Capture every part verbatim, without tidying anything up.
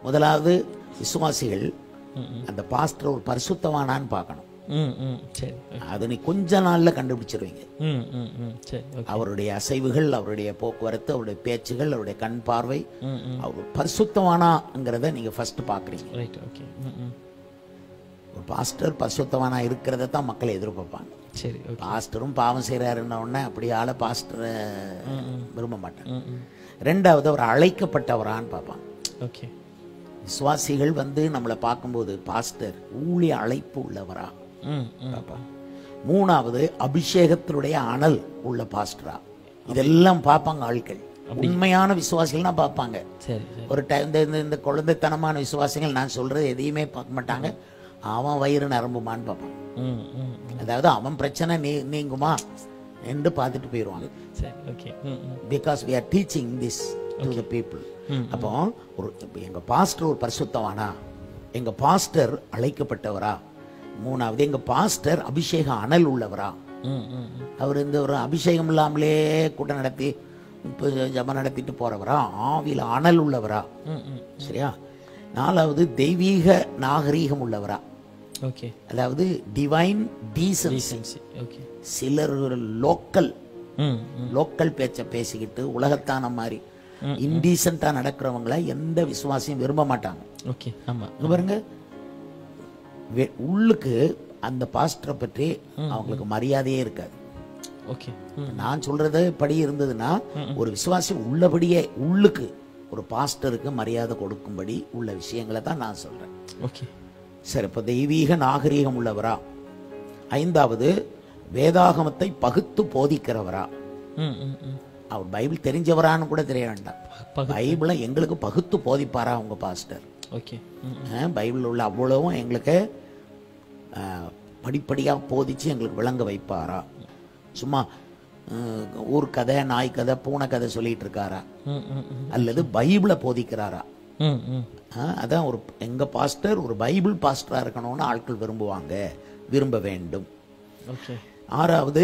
முதலாவது விசுவாசிகள் அந்த பாஸ்டர் ஒரு பரிசுத்தவானான்னு பார்க்கணும். அது நீ கொஞ்ச நாள்ல கண்டுபிடிச்சிருவீங்க. அவருடைய அசைவுகள், அவருடைய போக்குவரத்து, அவருடைய பேச்சுகள், அவருடைய கண் பார்வை, அவர் பரிசுத்தவானாங்கிறத நீங்க ஃபர்ஸ்ட் பாக்குறீங்க. ஒரு பாஸ்டர் பரிசுத்தவானா இருக்கிறத தான் மக்கள் எதிர்பார்ப்பாங்க. பாஸ்டரும் பாவம் செய்யறாருன்ன உடனே அப்படி ஆள பாஸ்டரை விரும்ப மாட்டாங்க. ரெண்டாவது அவர் அழைக்கப்பட்டவரான்னு பார்ப்பாங்க. விசுவாசிகள் வந்து நம்மளை பார்க்கும்போது பாஸ்டர் ஊழிய அழைப்பு உள்ளவரா பார்ப்பாங்க. மூணாவது அபிஷேகத்தினுடைய அனல் உள்ள பாஸ்டரா, இதெல்லாம் பார்ப்பாங்க ஆட்கள். உண்மையான விசுவாசிகள் தான் பார்ப்பாங்க. ஒரு டைம் இந்த குழந்தைத்தனமான விசுவாசிகள் நான் சொல்றது எதையுமே பார்க்க மாட்டாங்க. அவன் வயிறு நரம்புமான்னு பார்ப்பான். அதாவது அவன் பிரச்சனை நீ நீங்குமா என்று பார்த்துட்டு போயிடுவாங்க. Because we are teaching this to the people. அப்போ ஒரு எங்க பாஸ்டர் ஒரு பரிசுத்தவானா, எங்க பாஸ்டர் அழைக்கப்பட்டவரா, மூணாவது எங்க பாஸ்டர் அபிஷேக அனல் உள்ளவரா. அவர் இந்த ஒரு அபிஷேகம் இல்லாமலே கூட்டம் நடத்தி ஜபம் நடத்திட்டு போறவரா, ஆவியில் அனல் உள்ளவரா. சரியா? நாலாவது தெய்வீக நாகரீகம் உள்ளவரா. அதாவது டிவைன் டீசன்சி. சிலர் லோக்கல் லோக்கல் பேச்ச பேசிக்கிட்டு உலகத்தான மாதிரி இன்டீசென்ட்டா நடக்கிறவங்கள எந்த விசுவாசியும் விரும்ப மாட்டாங்க. பாருங்க, உள்ளுக்கு அந்த பாஸ்டரை பற்றி அவங்களுக்கு மரியாதையே இருக்காது. நான் சொல்றது படி இருந்ததுன்னா ஒரு விசுவாசி உள்ளபடியே உள்ளுக்கு ஒரு பாஸ்டருக்கு மரியாதை கொடுக்கும்படி உள்ள விஷயங்களை தான் நான் சொல்றேன். சரி, இப்ப தெய்வீக நாகரீகம் உள்ளவரா. ஐந்தாவது வேதாகமத்தை பகுத்து போதிக்கிறவரா. அவர் பைபிள் தெரிஞ்சவரான்னு கூட தெரிய வேண்டாம், பைபிளை எங்களுக்கு பகுத்து போதிப்பாரா உங்க பாஸ்டர். பைபிள் உள்ள அவ்வளவும் எங்களுக்கு படிப்படியா போதிச்சு எங்களுக்கு விளங்க வைப்பாரா. சும்மா ஊர் கதை, நாய் கதை, பூனை கதை சொல்லிட்டு இருக்காரா, அல்லது பைபிளை போதிக்கிறாரா. அதான் ஒரு எங்க பாஸ்டர் ஒரு பைபிள் பாஸ்டரா இருக்கணும்னு ஆட்கள் விரும்புவாங்க, விரும்ப வேண்டும். ஆறாவது,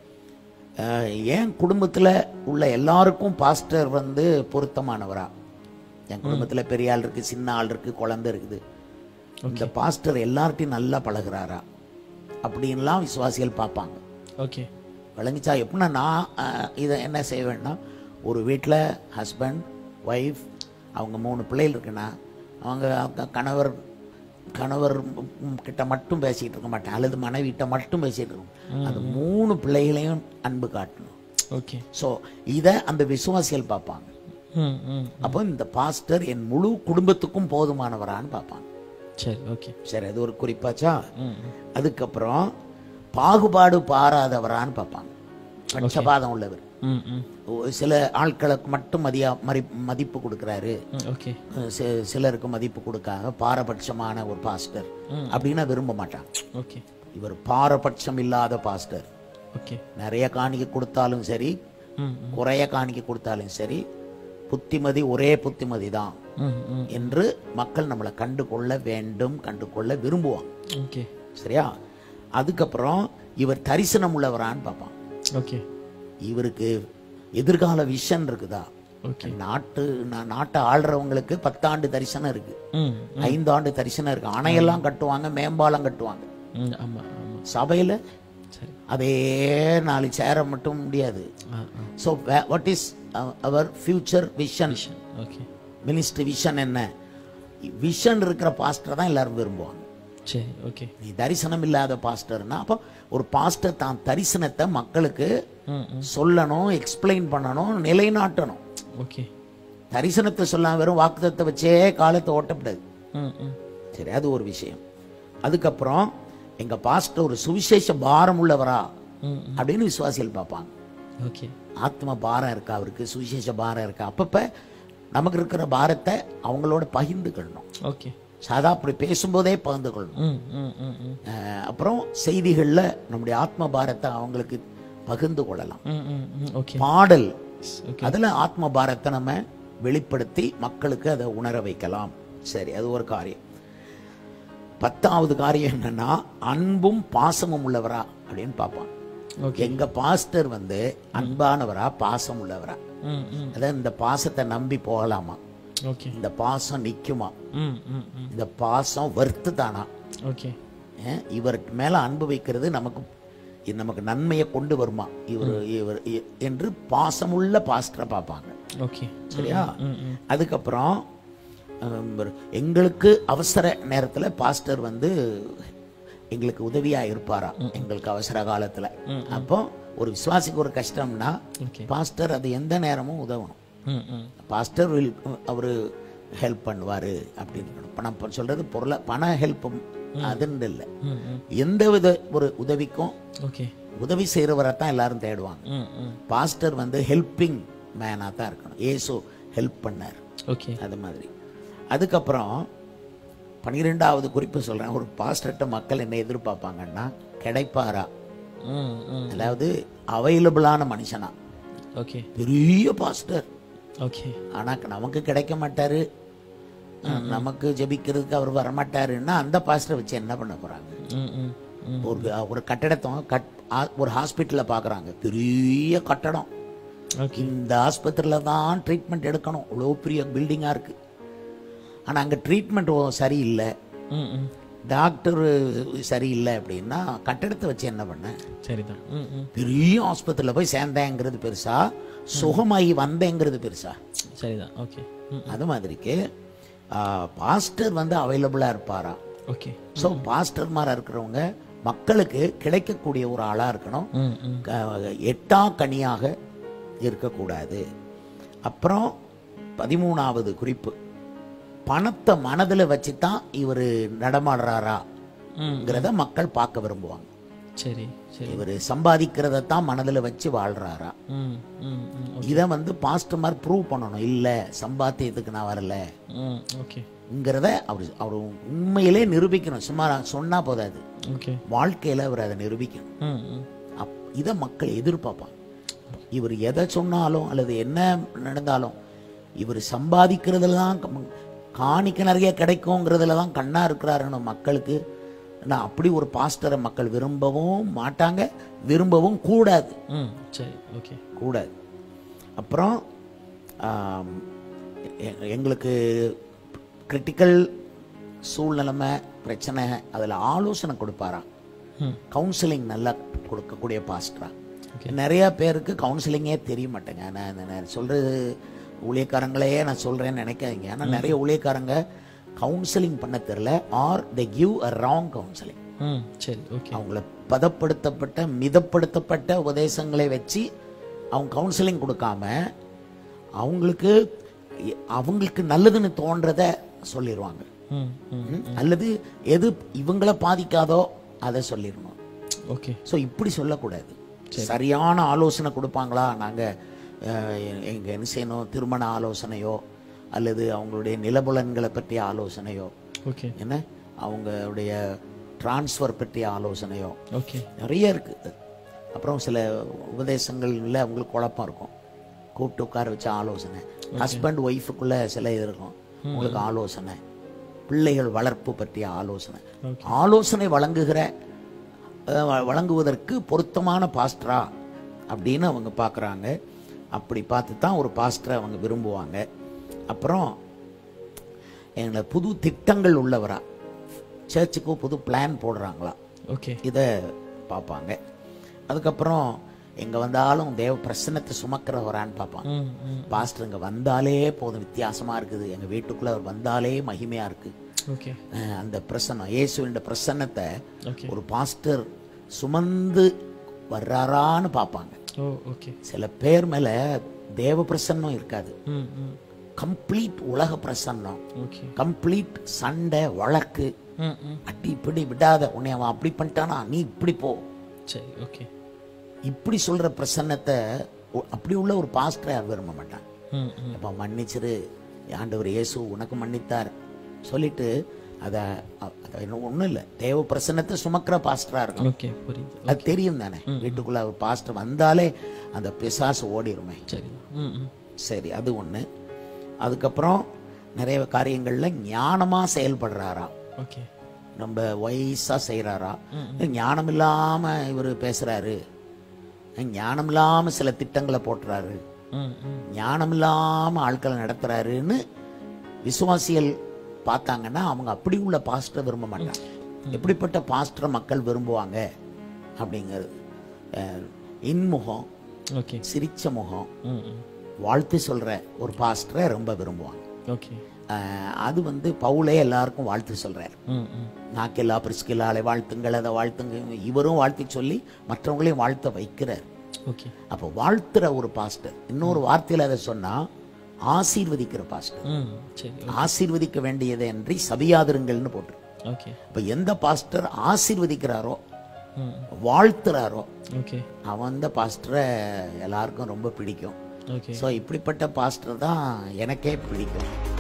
என் குடும்பத்துல உள்ள எல்லாருக்கும் பாஸ்டர் வந்து பொருத்தமானவரா. என் குடும்பத்துல பெரிய ஆள் இருக்கு, சின்ன ஆள் இருக்கு, குழந்தை இருக்குது, இந்த பாஸ்டர் எல்லார்ட்டையும் நல்லா பழகுறாரா அப்படின்லாம் விசுவாசிகள் பார்ப்பாங்க. விளங்கிச்சா? எப்படின்னா நான் இதை என்ன செய்வேன்னா, ஒரு வீட்டில் ஹஸ்பண்ட் ஒய்ஃப் அவங்க மூணு பிள்ளைகள் இருக்குன்னா அவங்க கணவர் கணவர் கிட்ட மட்டும் பேசிக்கிட்டு இருக்க மாட்டேன், அல்லது மனைவிட்ட மட்டும் பேசிட்டு இருக்கணும். அந்த மூணு பிள்ளைகளையும் அன்பு காட்டணும். ஸோ இதை அந்த விசுவாசிகள் பார்ப்பாங்க. அப்போ இந்த பாஸ்டர் என் முழு குடும்பத்துக்கும் போதுமானவரான்னு பார்ப்பாங்க. சரி, அது ஒரு குறிப்பாச்சா. அதுக்கப்புறம் பாகுபாடு பாராதவரான்னு பார்ப்பாங்க. பட்சபாதம் உள்ளவர். சில ஆட்களுக்கு மட்டும் மதியா மதிப்பு கொடுக்கிறாரு, சிலருக்கு மதிப்பு கொடுக்காக பாரபட்சமான ஒரு பாஸ்டர் அப்படின்னு விரும்ப மாட்டாங்க. இவர் பாரபட்சம் இல்லாத பாஸ்டர். நிறைய காணிக்கை கொடுத்தாலும் சரி, குறைய காணிக்கை கொடுத்தாலும் சரி, புத்திமதி ஒரே புத்திமதி தான் என்று மக்கள் நம்மளை கண்டு கொள்ள வேண்டும், கண்டு கொள்ள விரும்புவாங்க. சரியா? அதுக்கப்புறம் இவர் தரிசனம் உள்ளவரான்னு பார்ப்பான். இவருக்கு எதிர்கால விஷன் இருக்குதா. நாட்டு நாட்டை ஆள்றவங்களுக்கு பத்தாண்டு தரிசனம் இருக்கு, ஐந்தாண்டு தரிசனம் இருக்கு. அணையெல்லாம் கட்டுவாங்க, மேம்பாலம் கட்டுவாங்க. சபையில அதே நாலு சேர மட்டும் முடியாது. So what is our future vision, ministry vision என்ன? விஷன் இருக்கிற பாஸ்டர் தான் எல்லாரும் விரும்புவாங்க. நீ தரிசனம் இல்லாத பாஸ்டர்னா, அப்போ ஒரு பாஸ்டர் தான் தரிசனத்தை மக்களுக்கு சொல்லணும், எக்ஸ்பிளைன் பண்ணணும், நிலைநாட்டணும். தரிசனத்தை சொல்லாம வெறும் வாக்குத்தத்தை வச்சே காலத்தை ஓட்டப்படாது. சரி, அது ஒரு விஷயம். அதுக்கப்புறம் எங்க பாஸ்டர் ஒரு சுவிசேஷ பாரம் உள்ளவரா அப்படின்னு விசுவாசிகள் பார்ப்பாங்க. ஆத்ம பாரம் இருக்கா அவருக்கு, சுவிசேஷ பாரம் இருக்கா. அப்பப்ப நமக்கு இருக்கிற பாரத்தை அவங்களோட பகிர்ந்துக்கணும். சாதா அப்படி பேசும்போதே பகிர்ந்து கொள்ளணும். அப்புறம் செய்திகள்ல நம்முடைய ஆத்ம பாரத்தை அவங்களுக்கு பகிர்ந்து கொள்ளலாம். பாடல், அதுல ஆத்ம பாரத்தை நம்ம வெளிப்படுத்தி மக்களுக்கு அதை உணர வைக்கலாம். சரி, அது ஒரு காரியம். பத்தாவது காரியம் என்னன்னா, அன்பும் பாசமும் உள்ளவரா அப்படின்னு பார்ப்பான். எங்க பாஸ்டர் வந்து அன்பானவரா, பாசம் உள்ளவரா. அதான் இந்த பாசத்தை நம்பி போகலாமா. ஓகே. இந்த பாசம் நிக்குமா? ம் ம் ம். இந்த பாசம் வர்த்து தானா? ஓகே. இவர் மேல அன்பு வைக்கிறது நமக்கு இது நமக்கு நன்மையை கொண்டு வருமா இவர் இவர் இ- என்று பாசமுள்ள பாஸ்டரை பார்ப்பாங்க. ஓகே. சரியா? ம் ம். அதுக்கப்புறம் ஹம், எங்களுக்கு அவசர நேரத்துல பாஸ்டர் வந்து எங்களுக்கு உதவியா இருப்பாரா எங்களுக்கு அவசர காலத்துல. அப்போ ஒரு விசுவாசிக்கு ஒரு கஷ்டம்னா ஓகே. பாஸ்டர் அது எந்த நேரமும் உதவணும். ம் ம். பாஸ்டர் வில் அவரு ஹெல்ப் பண்ணுவாரு அப்படின்னு. பணம் ப- சொல்றது பொருளை பண ஹெல்ப் அதுன்னு இல்லை, ம் ம். எந்த வித ஒரு உதவிக்கும் ஓகே. உதவி செய்யறவரை தான் எல்லாரும் தேடுவாங்க. ம் ம். பாஸ்டர் வந்து ஹெல்பிங் மேனா தான் இருக்கணும். இயேசு ஹெல்ப் பண்ணார், ஓகே. அது மாதிரி. அதுக்கப்புறம் பன்னிரெண்டாவது குறிப்பு சொல்றேன். ஒரு பாஸ்டர்கிட்ட மக்கள் என்ன எதிர்பார்ப்பாங்கன்னா கிடைப்பாரா, ம் ம். அதாவது அவைலபிளான மனுஷனா. ஓகே. பெரிய பாஸ்டர் ஓகே. ஆனா நமக்கு கிடைக்க மாட்டாரு, நமக்கு ஜெபிக்கிறதுக்கு அவர் வரமாட்டாருன்னா அந்த பாஸ்டரை வச்சு என்ன பண்ண போறாங்க? ம் ம் ம். ஒரு ஒரு கட்டடத்தை கட் ஆ- ஒரு ஹாஸ்பிட்டல்ல பாக்குறாங்க, பெரிய கட்டடம். ஓகே. இந்த ஆஸ்பத்திரியில தான் ட்ரீட்மெண்ட் எடுக்கணும், அவ்வளோ பெரிய பில்டிங்கா இருக்கு. ஆனா அங்க ட்ரீட்மெண்ட் சரியில்லை, ம் ம். டாக்டர் சரியில்லை அப்படின்னா கட்டடத்தை வச்சு என்ன பண்ண? சரிதான். ம் ம். பெரிய ஆஸ்பத்திரியில போய் சேர்ந்தேங்கிறது பெருசா, சுகமாகி வந்தேங்கிறது பெருசா? சரிதான். ஓகே. ம். அது மாதிரிக்கு பாஸ்டர் வந்து அவைலபிளா இருப்பாரா? ஓகே. ஸோ பாஸ்டர்மாரா இருக்கிறவங்க மக்களுக்கு கிடைக்கக்கூடிய ஒரு ஆளா இருக்கணும், ம் ம். க- எட்டா கனியாக இருக்கக்கூடாது. அப்புறம் பதிமூணாவது குறிப்பு, பணத்தை மனதில் வச்சு தான் இவர் நடமாடுறாராங்கிறத மக்கள் பார்க்க விரும்புவாங்க. சரி சரி. இவர் சம்பாதிக்கிறத தான் மனதில் வச்சு வாழ்றாரா? ம் ம் ம். இதை வந்து பாஸ்டர்மார் ப்ரூவ் பண்ணணும். இல்லை சம்பாத்தியத்துக்கு நான் வரல ம். ஓகே. ங்கிறத அவர் அவர் உண்மையிலே நிரூபிக்கணும். சும்மா சொன்னா போதாது, ஓகே. வாழ்க்கையில அவர் அதை நிரூபிக்கணும். ம் ம். அப் இதை மக்கள் எதிர்பார்ப்பாங்க. இவர் எதை சொன்னாலும் அல்லது என்ன நடந்தாலும் இவர் சம்பாதிக்கிறதுல தான் க- காணிக்க நிறைய கிடைக்குங்கிறதுல தான் கண்ணா இருக்கிறாருன்னு மக்களுக்கு. நான் அப்படி ஒரு பாஸ்டரை மக்கள் விரும்பவும் மாட்டாங்க, விரும்பவும் கூடாது ம். சரி. ஓகே. கூடாது. அப்புறம் ஆம், எ- எங்களுக்கு கிரிட்டிக்கல் சூழ்நிலைமை பிரச்சனை அதில் ஆலோசனை கொடுப்பாராம், ம். கவுன்சிலிங் நல்லா கொடுக்கக்கூடிய பாஸ்டரா. ஓகே. நிறைய பேருக்கு கவுன்சிலிங்கே தெரிய மாட்டேங்க. நான் நான் சொல்றது ஊழியக்காரங்களையே நான் சொல்றேன்னு நினைக்காதீங்க. ஆனால் நிறைய ஊழியக்காரங்க கவுன்சிலிங் பண்ண தெரியல, are they give a wrong counselling. ம். சரி. ஓகே. அவங்கள பதப்படுத்தப்பட்ட மிதப்படுத்தப்பட்ட உபதேசங்களை வச்சு அவங்க கவுன்சிலிங் கொடுக்காம அவங்களுக்கு அவங்களுக்கு நல்லதுன்னு தோன்றத சொல்லிடுவாங்க. ம் ம். ம்? அல்லது எது இவங்கள பாதிக்காதோ அதை சொல்லிடணும். ஓகே. ஸோ இப்படி சொல்லக்கூடாது. சரியான ஆலோசனை கொடுப்பாங்களா? நாங்கள் எங்க என்ன செய்யணும், திருமண ஆலோசனையோ அல்லது அவங்களுடைய நிலபுலன்களை பற்றிய ஆலோசனையோ, ஓகே. என்ன அவங்களுடைய டிரான்ஸ்ஃபர் பற்றிய ஆலோசனையோ ஓகே. நிறைய இருக்கு. அப்புறம் சில உபதேசங்கள்ல அவங்களுக்கு குழப்பம் இருக்கும், கூப்பிட்டு உட்கார வச்ச ஆலோசனை. ஹஸ்பண்ட் ஒய்ஃபுக்குள்ள சில இது இருக்கும், உங்களுக்கு ஆலோசனை. பிள்ளைகள் வளர்ப்பு பற்றிய ஆலோசனை. ஓகே. ஆலோசனை வழங்குகிற அஹ், வ- வழங்குவதற்கு பொருத்தமான பாஸ்டரா அப்படின்னு அவங்க பார்க்குறாங்க. அப்படி பார்த்து தான் ஒரு பாஸ்டரை அவங்க விரும்புவாங்க. அப்புறம் எங்களை புது திட்டங்கள் உள்ளவரா, சர்ச்சுக்கு புது பிளான் போடுறாங்களா, ஓகே. இதை பார்ப்பாங்க. அதுக்கப்புறம் எங்க வந்தாலும் தேவ பிரசன்னத்தை சுமக்கிறவரான்னு பார்ப்பாங்க. ம் ம். பாஸ்டர் இங்க வந்தாலே போதும், வித்தியாசமா இருக்குது, எங்க வீட்டுக்குள்ள அவர் வந்தாலே மகிமையா இருக்கு. ஓகே. அஹ் அந்த பிரசன்னம், இயேசுவின் பிரசன்னத்தை ஓகே. ஒரு பாஸ்டர் சுமந்து வர்றாரான்னு பார்ப்பாங்க. Oh okay. சில பேர் மேல தேவ பிரசன்னம் இருக்காது, ம் ம். கம்ப்ளீட் உலக பிரசன்னம், ஓகே. கம்ப்ளீட் சண்டை வழக்கு, ம் ம். அடி இப்படி விடாத, உன்னை அவன் அப்படி பண்ணிட்டானா நீ இப்படி போ, சரி. ஓகே. இப்படி சொல்ற பிரசன்னத்தை ஒ- அப்படி உள்ள ஒரு பாஸ்டரை யார் விரும்ப மாட்டாங்க. ம் ம். அப்ப மன்னிச்சிரு, ஆண்டவர் இயேசு உனக்கு மன்னித்தார் சொல்லிட்டு அதை ஒன்றும் இல்லை, தேவ பிரசன்னத்தை சுமக்கிற பாஸ்டரா இருக்கும். ஓகே. புரியுது. அது தெரியும் தானே, வீட்டுக்குள்ள ஒரு பாஸ்டர் வந்தாலே அந்த பிசாசு ஓடிருமே. சரி. ம் ம். சரி, அது ஒண்ணு. அதுக்கப்புறம் நிறைய காரியங்கள்ல ஞானமா செயல்படுறாரா, ஓகே. நம்ம வயசா செய்யறாரா, ஞானம் இல்லாம இவர் பேசுறாரு, ஞானம் இல்லாம சில திட்டங்களை போட்டுறாரு, ம் ம். ஞானம் இல்லாம ஆட்களை நடத்துறாருன்னு விசுவாசிகள் பார்த்தாங்கன்னா அவங்க அப்படி உள்ள பாஸ்டரை விரும்ப மாட்டாங்க. எப்படிப்பட்ட பாஸ்டரை மக்கள் விரும்புவாங்க அப்படிங்கிறது, அஹ், இன்முகம், ஓகே. சிரிச்ச முகம், ம் ம் வாழ்த்து சொல்ற ஒரு பாஸ்டரை ரொம்ப விரும்புவாங்க. ஓகே. அஹ், அது வந்து பவுலே எல்லாருக்கும் வாழ்த்து சொல்றாரு. ம் ம் நாக்கெல்லா பிரிஸ்கில்லாலை வாழ்த்துங்கள், அதை வாழ்த்துங்க, இவரும் வாழ்த்து சொல்லி மற்றவங்களையும் வாழ்த்த வைக்கிறார். ஓகே. அப்போ வாழ்த்துற ஒரு பாஸ்டர், இன்னொரு வார்த்தையில் அதை சொன்னா ஆசீர்வதிக்கிற பாஸ்டர். ம் சரி. ஆசீர்வதிக்க வேண்டியதை அன்றி சபியாதிருங்கள்னு போட்டு. ஓகே. இப்போ எந்த பாஸ்டர் ஆசீர்வதிக்கிறாரோ ம் வாழ்த்துறாரோ ஓகே. அவன் அந்த பாஸ்டரை எல்லாருக்கும் ரொம்ப பிடிக்கும். ஓகே. ஸோ இப்படிப்பட்ட பாஸ்டர் தான் எனக்கே பிடிக்கும்.